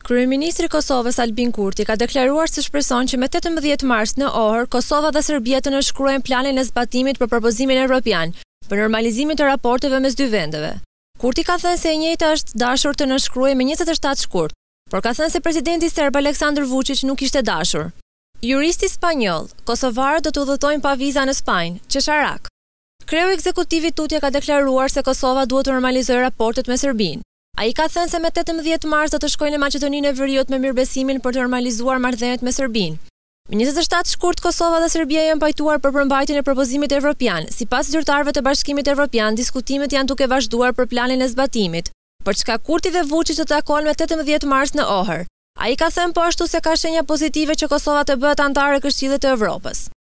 Kryeministri i Kosovës Albin Kurti ka deklaruar se shpreson që me 18 mars në Ohër, Kosova dhe Serbia të nënshkruajnë planin e zbatimit për propozimin evropian për normalizimin të raporteve mes dy vendeve. Kurti ka thënë se e njëjta është dashur të nënshkruajë me 27 shkurt, por ka thënë se presidenti serb Aleksandar Vučić nuk ishte dashur. Juristi spanjoll, kosovarët do të udhëtojnë pa viza në Spanjë, Çesharak. Kreu ekzekutivi Tutje ka deklaruar se Kosova duhet të normalizojë raportet me Serbinë. Ai ka thënë se me 18 mars do të shkojnë në Maqedoninë e Veriut me mirëbesimin për të normalizuar marrëdhëniet me Serbinë. Me 27 shkurt, Kosova dhe Serbia janë pajtuar për përmbajtjen e propozimit evropian. Sipas zyrtarëve të Bashkimit Evropian, diskutimet janë duke vazhduar për planin e zbatimit, për çka Kurti dhe Vučić të takohen me 18 mars në Ohër. Ai ka thënë po ashtu se ka shenja pozitive që Kosova të bëhet anëtare e Këshillit të Evropës.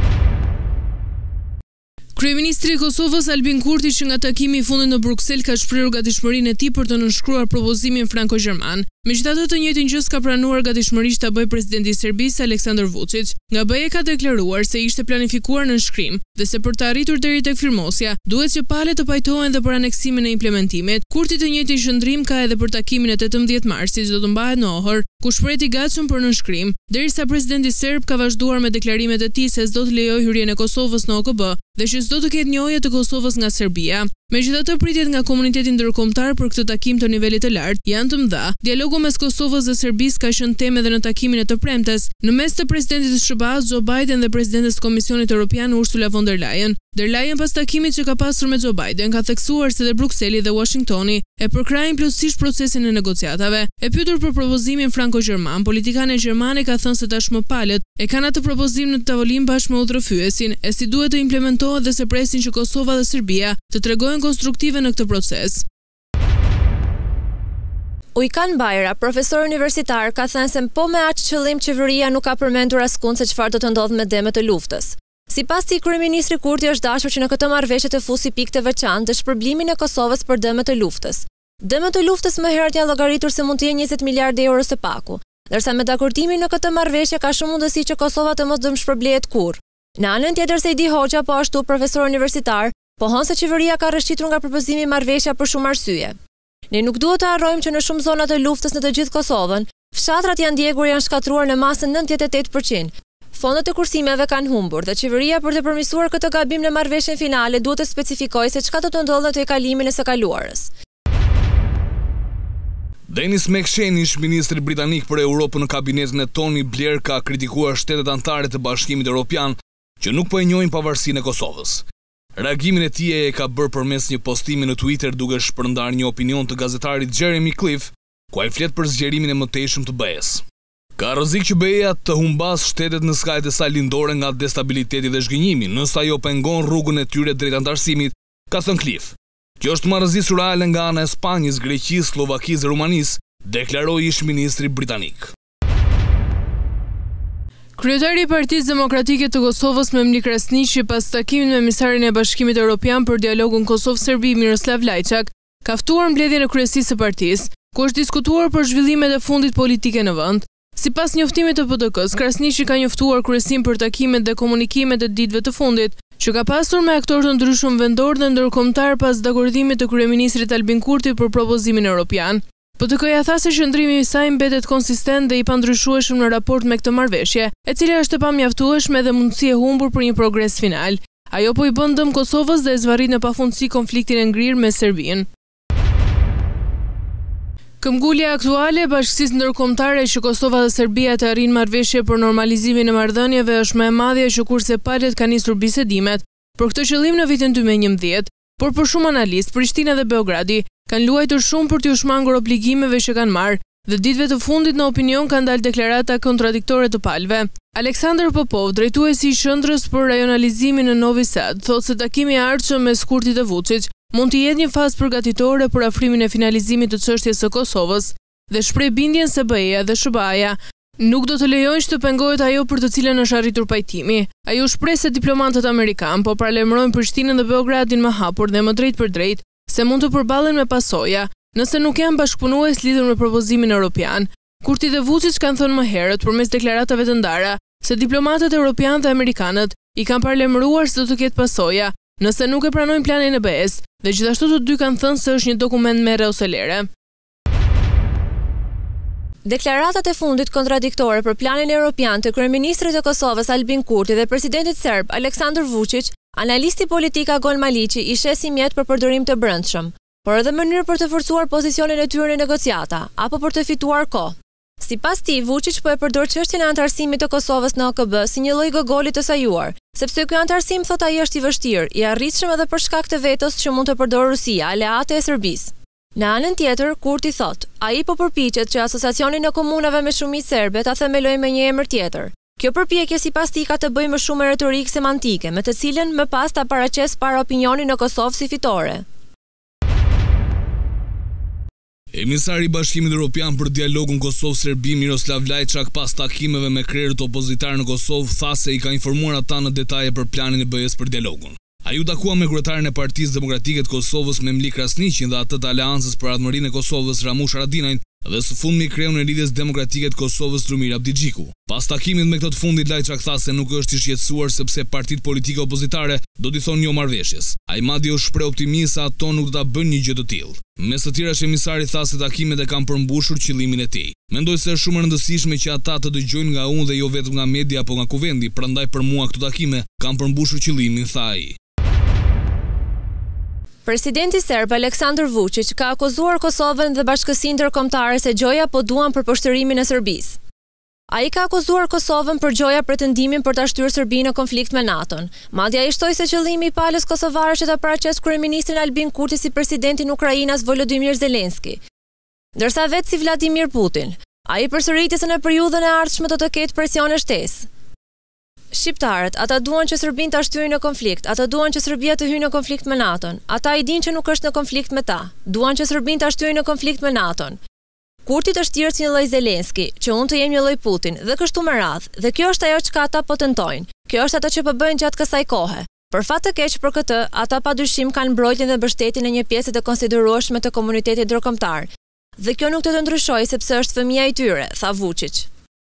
Kryeministri i Kosovës Albin Kurti, që nga takimi i fundit në Bruksel ka shprehur gatishmërinë e tij për të nënshkruar propozimin franko-gjerman. Megjithatë, të njëjtin gjë ka pranuar gatishmërisht ta bëjë presidenti i Serbisë Aleksandar Vučić. Nga BE ka deklaruar se ishte planifikuar nënshkrim dhe se për të arritur deri tek firmosja, duhet që palët të pajtohen dhe për aneksimin e implementimit. Kurti të njëjtin qëndrim ka edhe për takimin e 18 marsit, që do të mbahet në Ohër, ku shprehet i gatshëm për nënshkrim, derisa presidenti serb ka vazhduar me deklarimet e tij se s'do të lejojë hyrjen e Kosovës në OKB dhe që s'do të ketë njëojë të Kosovës nga Serbia. Megjithatë, pritjet nga komuniteti ndërkombëtar për këtë takim të nivelit të lartë janë të mëdha. Dialogu mes Kosovës dhe Serbisë ka qenë temë edhe në takimin e të premtes në mes të presidentit të SBA-s Joe Biden dhe presidentes të Komisionit Evropian Ursula von der Leyen. Der Leyen pas takimit që ka pasur me Joe Biden ka theksuar se dhe Brukseli dhe Washingtoni e përkrajnë plotësisht procesin e negociatave. E pyetur për propozimin franko-gjerman, politikane gjermane ka thënë se tashmë palët e kanë atë propozim në tavolinë bashkë me udhëfyesin e si duhet të implementohet dhe se presin që Kosova dhe Serbia të tregojnë konstruktive në këtë proces. Ujkan Bajra, profesor universitar, ka thënë se po me aq qëllim qeveria nuk ka përmendur askund se çfarë do të ndodhë me demet të luftës. Sipas tij, kryeministri Kurti është dashur që në këtë marrëveshje të fusi pikë të veçantë të shpërblimin e Kosovës për dëmet të luftës. Dëmet të luftës më herët janë llogaritur se mund të jenë 20 miliardë euro së paku, ndërsa me dakordimin në këtë marrëveshje ka shumë mundësi që Kosova të mos dëmshpërblehet kurrë. Në anën tjetër, Sejdi Hoxha, po ashtu profesor universitar, pohon se qeveria ka rrëshqitur nga propozimi marrëveshja për shumë arsye. Ne nuk duhet të harrojmë që në shumë zona të luftës në të gjithë Kosovën, fshatrat janë shkatruar në masën 98%. Fondet e kursimeve kanë humbur dhe qeveria për të përmirësuar këtë gabim në marrëveshjen finale duhet të specifikojë se çka do të ndodhë në kalimin e së kaluarës. Denis McShane, ish ministri britanik për Europën në kabinetin e Tony Blair, ka kritikuar shtetet anëtare të Bashkimit Evropian që nuk po e njohin pavarësinë e Kosovës. Reagimin e tij e ka bërë përmes një postimi në Twitter duke shpërndarë një opinion të gazetarit Jeremy Cliff, ku ai flet për zgjerimin e mëtejshëm të BE-s. Ka rrezik që BE-ja të humbas shtetet në skajt e saj lindore nga destabiliteti dhe zhgënjimi, nëse ajo pengon rrugën e tyre drejt antarësimit, ka thënë Cliff. Kjo është marrëzi reale nga ana e Spanjës, Greqisë, Slovakisë dhe Rumanisë, deklaroi ish ministri britanik. Kryetari i Partisë Demokratike të Kosovës Memli Krasniqi, pas takimit me emisarin e Bashkimit Evropian për dialogun Kosovë-Serbi Miroslav Lajçak, ka ftuar mbledhjen e kryesisë së partisë, ku është diskutuar për zhvillimet e fundit politike në vend. Sipas njoftimit të PDK-s, Krasniqi ka njoftuar kryesin për takimet dhe komunikimet e ditëve të fundit, që ka pasur me aktorë të ndryshëm vendor dhe ndërkombëtar pas dakordimit të kryeministrit Albin Kurti për propozimin evropian. PDK-ja tha se qëndrimi i saj mbetet konsistent dhe i pandryshueshëm në raport me këtë marrëveshje, e cila është e pamjaftueshme dhe mundësi e humbur për një progres final. Ajo po i bën dëm Kosovës dhe e zvarrit në pafundësi konfliktin e ngrirë me Serbinë. Këmbgulja aktuale e Bashkisë Ndërkombëtare që Kosova dhe Serbia të arrijnë marrëveshje për normalizimin e marrëdhënieve është më e madhja që kurse palët kanë nisur bisedimet për këtë qëllim në vitin 2011, por për shumë analistë, Prishtina dhe Beogradi kanë luajtur shumë për t'u shmangur obligimeve që kanë marrë dhe ditëve të fundit në opinion kanë dalë deklarata kontradiktore të palëve. Aleksandar Popov, drejtuesi i Qendrës për Rajonalizimin në Novi Sad, thotë se takimi i ardhshëm mes Kurtit dhe Vučić mund të jetë një fazë përgatitore për afrimin e finalizimit të çështjes së Kosovës dhe shpreh bindjen se BE-ja dhe SBA-ja nuk do të lejojnë që të pengohet ajo për të cilën është arritur pajtimi. Ai u shpreh se diplomatët amerikanë po paralajmërojnë Prishtinën dhe Beogradin më hapur dhe më drejt për drejt se mund të përballen me pasoja nëse nuk janë bashkëpunues lidhur me propozimin evropian. Kurti dhe Vučić kanë thënë më herët përmes deklaratave të ndara se diplomatët evropianë dhe amerikanët i kanë paralajmëruar se do të ketë pasoja nëse nuk e pranojnë planin e BE-s dhe gjithashtu të dy kanë thënë se është një dokument merre ose lere. Deklaratat e fundit kontradiktore për planin evropian të kryeministrit të Kosovës Albin Kurti dhe presidentit serb Aleksandar Vučić, analisti politik Agon Maliqi i sheh si mjet për përdorim të brendshëm, por edhe mënyrë për të forcuar pozicionin e tyre në negociata apo për të fituar kohë. Sipas tij, Vučić po e përdor çështjen e antarësimit të Kosovës në OKB si një lloj gogoli të sajuar, sepse ky antarësim thot ai është i vështirë, i arritshëm edhe për shkak të vetos që mund të përdorë Rusia, aleate e Serbisë. Në anën tjetër, Kurti thot, ai po përpiqet që asociacionin e komunave me shumicë serbe ta themelojë me një emër tjetër. Kjo përpjekje sipas tij ka të bëjë më shumë me retorikë semantike, me të cilën më pas ta paraqes para opinionin në Kosovë si fitore. Emisari i Bashkimit Evropian për dialogun Kosovë-Serbi Miroslav Lajçak pas takimeve me krerët opozitanë në Kosovë tha se i ka informuar ata në detaje për planin e BE-s për dialogun. Ai u takua me kryetarin e Partisë Demokratike të Kosovës Memli Krasniqin dhe atë të Aleancës për Ardhmërinë e Kosovës Ramush Haradinajin dhe së fundmi kreun e lidhjes demokratike të Kosovës Lumir Abdixhiku. Pas takimit me këtë të fundit, Lajçak tha se nuk është i shqetësuar sepse partitë politike opozitare do t'i thonë jo marrëveshjes. Ai madje u shpreh optimist se ato nuk do ta bëjnë një gjë të tillë. Mes të tjerash, emisari tha se takimet e kanë përmbushur qëllimin e tij. Mendoj se është shumë e rëndësishme që ata të dëgjojnë nga unë dhe jo vetëm nga media apo nga kuvendi, prandaj për mua këto takime kanë përmbushur qëllimin, tha ai. Presidenti serb Aleksandar Vučić ka akuzuar Kosovën dhe Bashkësinë Ndërkombëtare se gjoja po duan për poshtërimin e Serbisë. Ai ka akuzuar Kosovën për gjoja pretendimin për ta shtyrë Serbinë në konflikt me NATO-n. Madje ai shtoi se qëllimi i palës kosovare është ta paraqesë kryeministrin Albin Kurti si presidentin e Ukrainës Volodymyr Zelenski, ndërsa vetë si Vladimir Putin. Ai përsëriti se në periudhën e ardhshme do të ketë presione shtesë. Shqiptarët, ata duan që Serbinë ta shtyjnë në konflikt, ata duan që Serbia të hyjë në konflikt me NATO-n. Ata i dinë që nuk është në konflikt me ta. Duan që Serbinë ta shtyjnë në konflikt me NATO-n. Kurti të shtirë si një lloj Zelenski, që unë të jem një lloj Putin, dhe kështu me radhë. Dhe kjo është ajo çka ata po tentojnë. Kjo është ato që po bëjnë gjatë kësaj kohe. Për fat të keq për këtë, ata padyshim kanë mbrojtjen dhe mbështetjen e një pjese të konsiderueshme të komunitetit ndërkombëtar. Dhe kjo nuk do të ndryshojë sepse është fëmia i tyre, tha Vučić.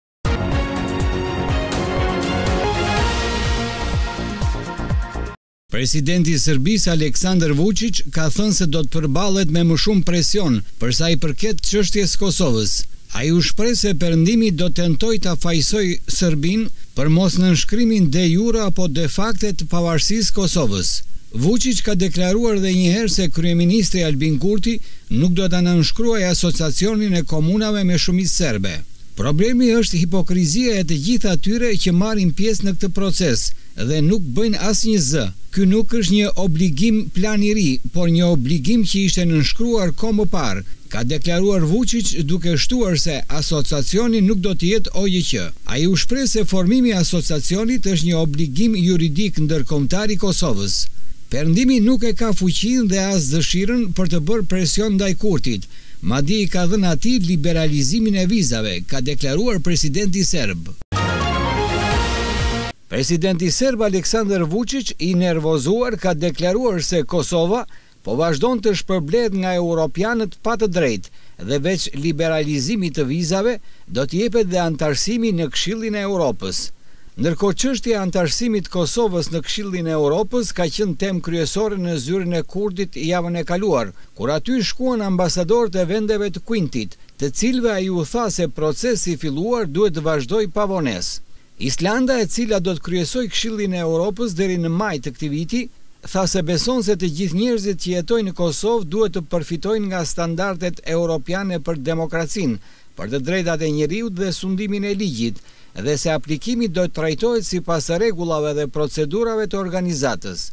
Presidenti i Serbisë Aleksandar Vučić ka thënë se do të përballet me më shumë presion për sa i përket çështjes Kosovës. Ai u shpreh se Perëndimi do tentojë ta fajsojë Serbinë për mos nënshkrimin de jure apo de facto të pavarësisë Kosovës. Vučić ka deklaruar edhe një herë se kryeministri Albin Kurti nuk do ta nënshkruajë asociacionin e komunave me shumicë serbe. Problemi është hipokrizia e të gjithë atyre që marrin pjesë në këtë proces dhe nuk bëjnë asnjë zë. Ky nuk është një obligim plan i ri, por një obligim që ishte nënshkruar kohë më parë, ka deklaruar Vučić duke shtuar se asociacioni nuk do të jetë OJQ. Ai u shpreh se formimi i asociacionit është një obligim juridik ndërkombëtar i Kosovës. Perëndimi nuk e ka fuqinë dhe as dëshirën për të bërë presion ndaj Kurtit. Madje i ka dhënë atij liberalizimin e vizave, ka deklaruar presidenti serb. Presidenti serb Aleksandar Vučić, i nervozuar, ka deklaruar se Kosova po vazhdon të shpërblet nga europianët pa të drejtë dhe veç liberalizimit të vizave do të jepet dhe antarësimi në Këshillin e Europës. Ndërkohë çështja e antarësimit të Kosovës në Këshillin e Europës ka qenë temë kryesore në zyrën e Kurtit javën e kaluar, kur aty shkuan ambasadorët e vendeve të Kuintit, të cilëve ai u tha se procesi i filluar duhet të vazhdojë pa vonesë. Islanda, e cila do të kryesoj Këshillin e Europës deri në maj të këtij viti, tha se beson se të gjithë njerëzit që jetojnë në Kosovë duhet të përfitojnë nga standardet europiane për demokracinë, për të drejtat e njeriut dhe sundimin e ligjit, dhe se aplikimi do të trajtohet sipas rregullave dhe procedurave të organizatës.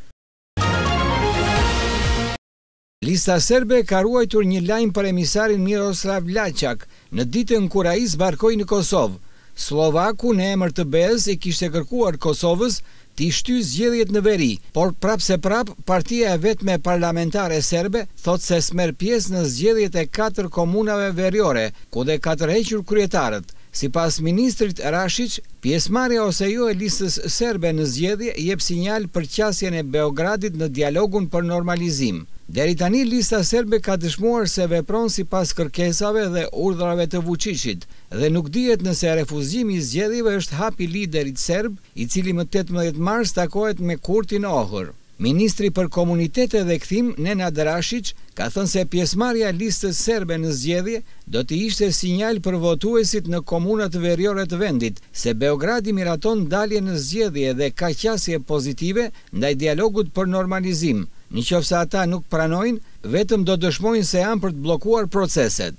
Lista serbe ka ruajtur një lajm për emisarin Miroslav Lajçak në ditën kur ai zbarkoi në Kosovë. Slovaku në emër të BE-s i kishte kërkuar Kosovës t'i shtyjë zgjedhjet në veri, por prapse partia e vetme parlamentare serbe thot se s'merr pjesë në zgjedhjet e 4 komunave veriore, ku dhe ka tërhequr kryetarët. Sipas ministrit Rashić, pjesëmarrja ose jo e listës serbe në zgjedhje jep sinjal për qasjen e Beogradit në dialogun për normalizim. Deri tani lista serbe ka dëshmuar se vepron sipas kërkesave dhe urdhrave të Vučićit dhe nuk dihet nëse refuzimi i zgjedhjeve është hap i liderit serb, i cili më 18 mars takohet me Kurtin në Ohër. Ministri për komunitete dhe kthim Nenad Rashić ka thënë se pjesëmarrja e listës serbe në zgjedhje do të ishte sinjal për votuesit në komunat veriore të vendit, se Beogradi miraton dalje në zgjedhje dhe ka qasje pozitive ndaj dialogut për normalizim. Nëse ata nuk pranojnë, vetëm do dëshmojnë se janë për të bllokuar proceset.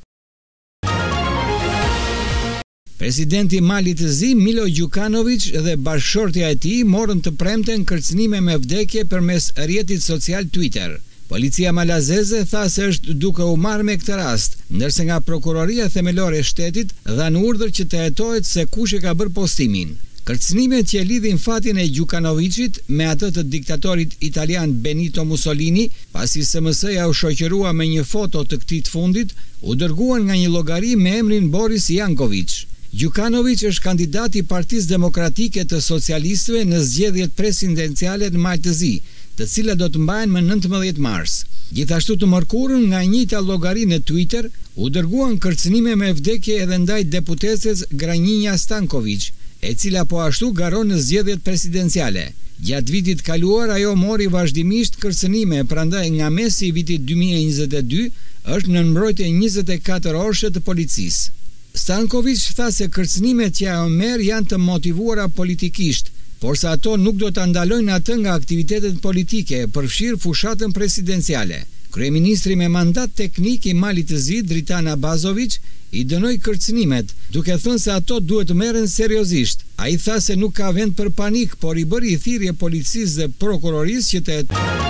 Presidenti i Malit të Zi, Milo Đukanović dhe bashkëshortja e tij morën të premten kërcënime me vdekje përmes rrjetit social Twitter. Policia malazeze tha se është duke u marrë me këtë rast, ndërsa nga prokuroria themelore e shtetit dhanë urdhër që të hetohet se kush e ka bërë postimin. Kërcënimet që lidhin fatin e Đukanovićit me atë të diktatorit italian Benito Mussolini, pasi SMS-ja u shoqërua me një foto të këtij të fundit, u dërguan nga një llogari me emrin Boris Janković. Đukanović është kandidat i Partisë Demokratike të Socialistëve në zgjedhjet presidenciale në Mal të Zi, të cilat do të mbahen më 19 mars. Gjithashtu të mërkurën nga njëjta llogari në Twitter u dërguan kërcënime me vdekje edhe ndaj deputeses Granjinja Stanković, e cila po ashtu garon në zgjedhjet presidenciale. Gjatë vitit kaluar ajo mori vazhdimisht kërcënime, prandaj nga mesi i vitit 2022 është në mbrojtje 24 orëshe të policisë. Stanković tha se kërcënimet që ajo merr janë të motivuara politikisht, por se ato nuk do të ndalojnë atë nga aktivitetet politike, përfshirë fushatën presidenciale. Kryeministri me mandat teknik i Malit të Zi, Dritan Abazović, i dënoi kërcënimet, duke thënë se ato duhet merren seriozisht. Ai tha se nuk ka vend për panik, por i bëri thirrje policisë dhe prokurorisë që të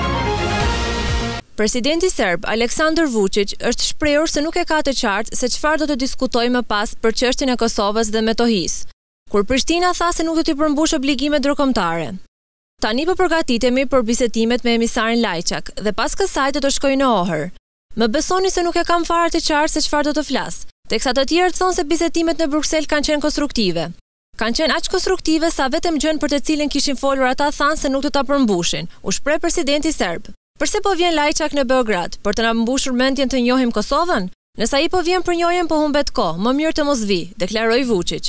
Presidenti serb Aleksandar Vučić është shprehur se nuk e ka të qartë se çfarë do të diskutojë më pas për çështjen e Kosovës dhe Metohisë, kur Prishtina tha se nuk do t'i përmbush obligimet ndërkombëtare. Tani po përgatitemi për bisedimet me emisarin Lajçak dhe pas kësaj do të shkojë në Ohër. Më besoni se nuk e kam fare të qartë se çfarë do të flas, teksa të tjerë thonë se bisedimet në Bruksel kanë qenë konstruktive. Kanë qenë aq konstruktive sa vetëm gjën për të cilën kishin folur ata thanë se nuk do ta përmbushin, u shpreh presidenti serb. Përse po vjen Lajçak në Beograd, për të na mbushur mendjen të njohim Kosovën? Nëse ai po vjen për njohjen po humbet kohë, më mirë të mos vi, deklaroi Vučić.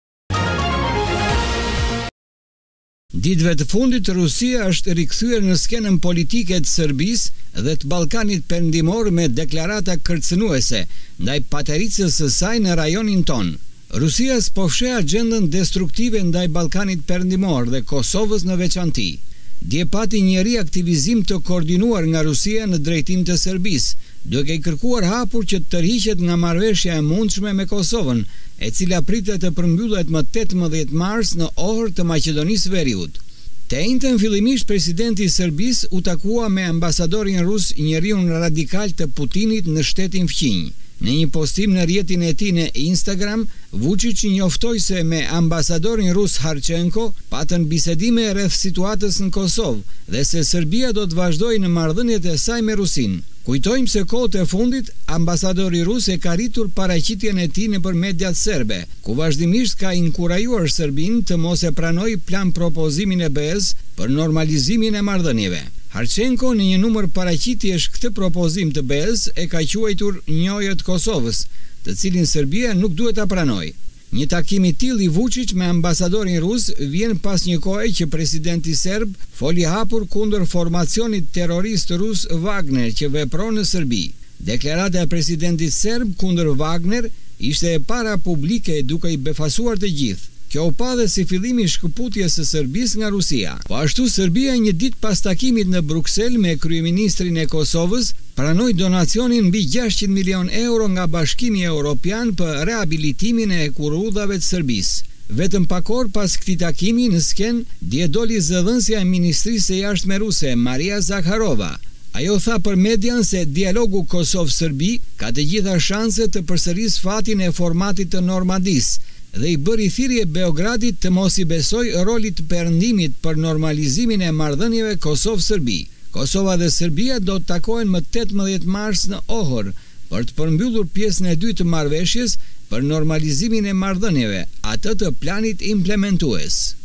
Ditëve të fundit Rusia është rikthyer në skenën politike të Serbisë dhe të Ballkanit Perëndimor me deklarata kërcënuese ndaj patericës së saj në rajonin ton. Rusia po fsheh agjendën destruktive ndaj Ballkanit Perëndimor dhe Kosovës në veçanti. Dje pati një riaktivizim të koordinuar nga Rusia në drejtim të Serbisë, duke i kërkuar hapur që të tërhiqet nga marrëveshja e mundshme me Kosovën, e cila pritet të përmbyllet më 18 mars në Ohër të Maqedonisë Veriut. Të njëjtën fillimisht presidenti i Serbisë u takua me ambasadorin rus, njeriun radikal të Putinit në shtetin fqinj. Në një postim në rrjetin e tij në Instagram, Vučić njoftoi se me ambasadorin rus Harchenko patën bisedime rreth situatës në Kosovë dhe se Serbia do të vazhdojë në marrëdhëniet e saj me Rusinë. Kujtojmë se kohët e fundit ambasadori rus e ka rritur paraqitjen e tij nëpër mediat serbe, ku vazhdimisht ka inkurajuar Serbinë të mos e pranojë plan propozimin e BE-s për normalizimin e marrëdhënieve. Harchenko në një numër paraqitjesh këtë propozim të BE-s e ka quajtur njojë të Kosovës, të cilin Serbia nuk duhet ta pranojë. Një takim i tillë i Vučić me ambasadorin rus vjen pas një kohe që presidenti serb foli hapur kundër formacionit terrorist rus Wagner që vepron në Serbi. Deklarata e presidentit serb kundër Wagner ishte e para publike duke i befasuar të gjithë. Kjo u pa dhe si fillimi i shkëputjes së Serbisë nga Rusia. Po ashtu Serbia një ditë pas takimit në Bruksel me kryeministrin e Kosovës pranoi donacionin mbi 600 milion euro nga Bashkimi Evropian për rehabilitimin e kurudhave të Serbisë. Vetëm pak orë pas këtij takimi në skenë dje doli zëdhënësja e Ministrisë së Jashtme ruse, Maria Zakharova. Ajo tha për median se dialogu Kosovë-Serbi ka të gjitha shanset të përsërisë fatin e formatit të Normandisë dhe i bëri thirrje Beogradit të mos i besoj rolit të perëndimit për normalizimin e marrëdhënieve Kosovë-Serbi. Kosova dhe Serbia do të takohen më 18 mars në Ohër për të përmbyllur pjesën e dytë të marrëveshjes për normalizimin e marrëdhënieve, atë të planit implementues.